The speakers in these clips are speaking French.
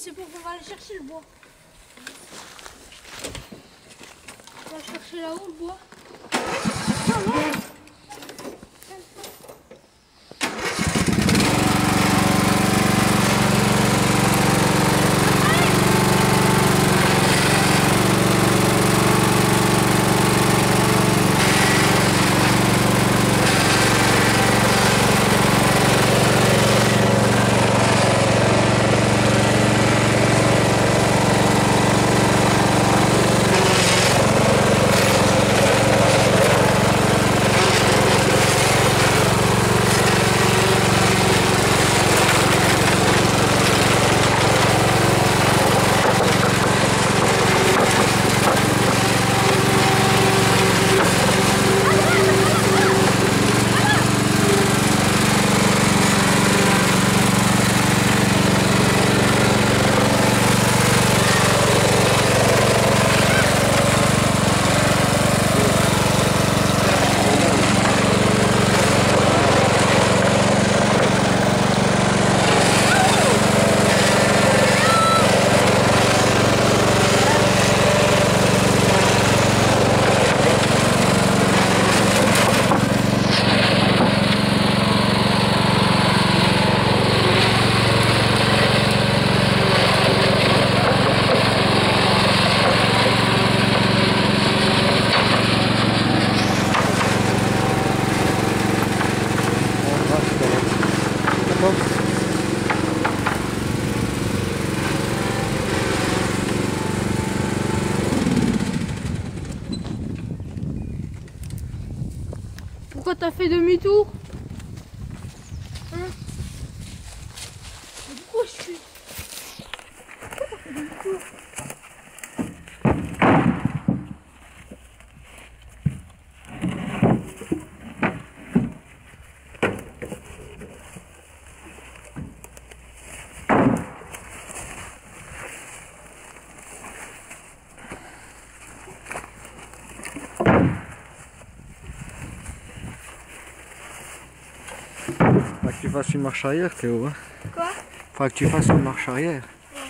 c'est bon, on va aller chercher le bois. On va chercher là-haut le bois. Ah ouais. Pourquoi t'as fait demi-tour? Hein? Pourquoi je suis... Pourquoi t'as fait demi-tour? Faut que tu fasses une marche arrière, Théo. Hein. Quoi? Faut que tu fasses une marche arrière.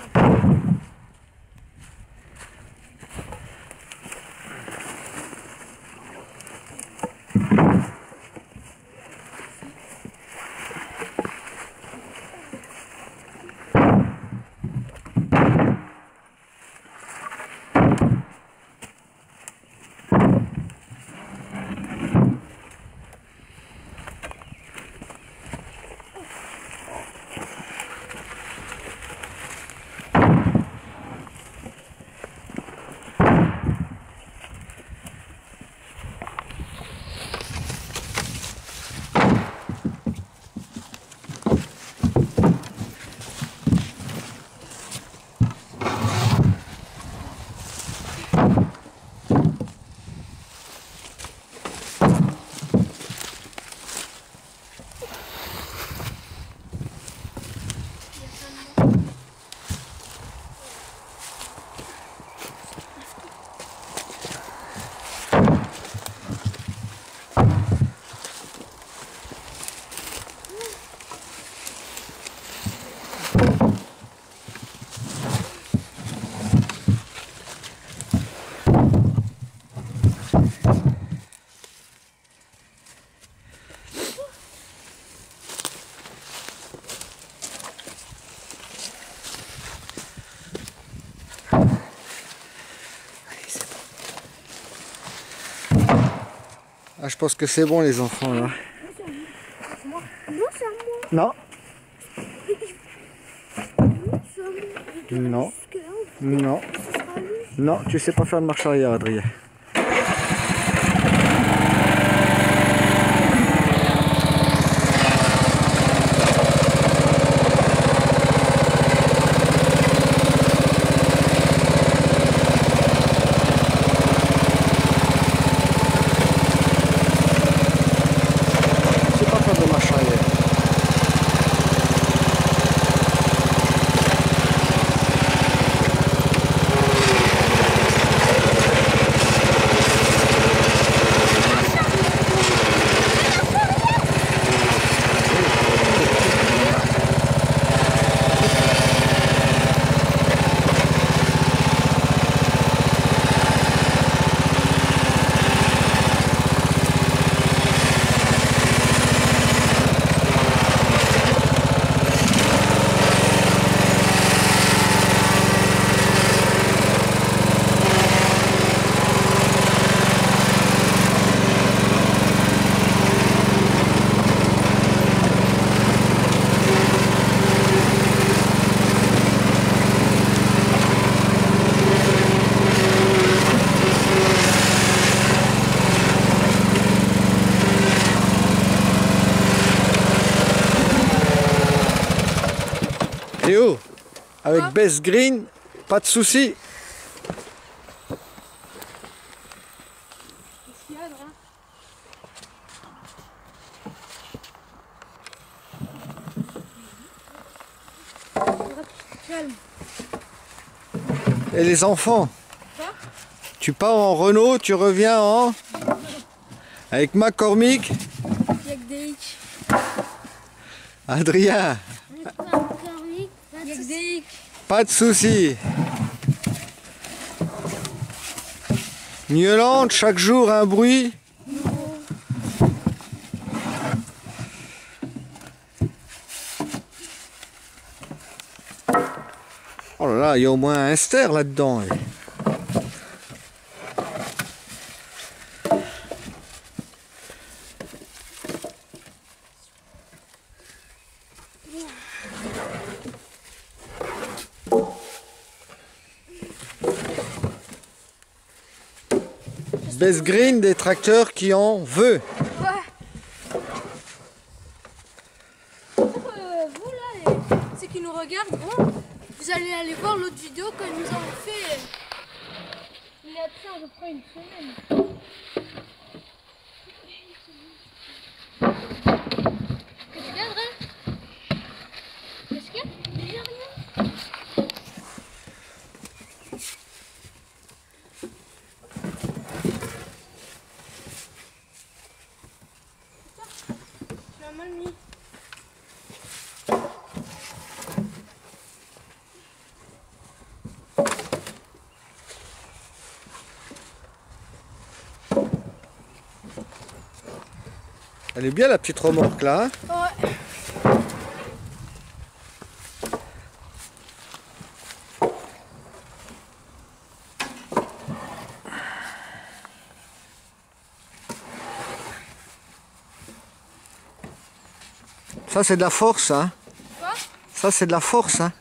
Ah, je pense que c'est bon les enfants là. Non, c'est à moi. Non. Non. Non. Non, tu sais pas faire de marche arrière, Adrien. Théo, avec Quoi? Best Green, pas de soucis. Qu'est-ce qu'il y a, là? Calme. Et les enfants, Quoi? tu pars en Renault, tu reviens en... Avec McCormick, Il y a que des hicks. Adrien, Il y a que des hicks. pas de soucis. Mieux-Lande, chaque jour un bruit. Oh là là, il y a au moins un ster là-dedans. Best Green, des tracteurs qui en veut. Ouais. Vous là, ceux qui nous regardent, bon, vous allez aller voir l'autre vidéo que nous avons fait il y a de ça à peu près une semaine. Qu'est-ce qu'il y a, Adrien? Qu'est-ce qu'il y a? Il y a rien. Tu l'as mal mis. Elle est bien la petite remorque là. Hein? Ouais. Ça c'est de la force. Hein? Quoi? Ça c'est de la force. Hein?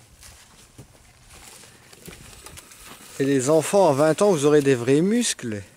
Et les enfants à 20 ans, vous aurez des vrais muscles.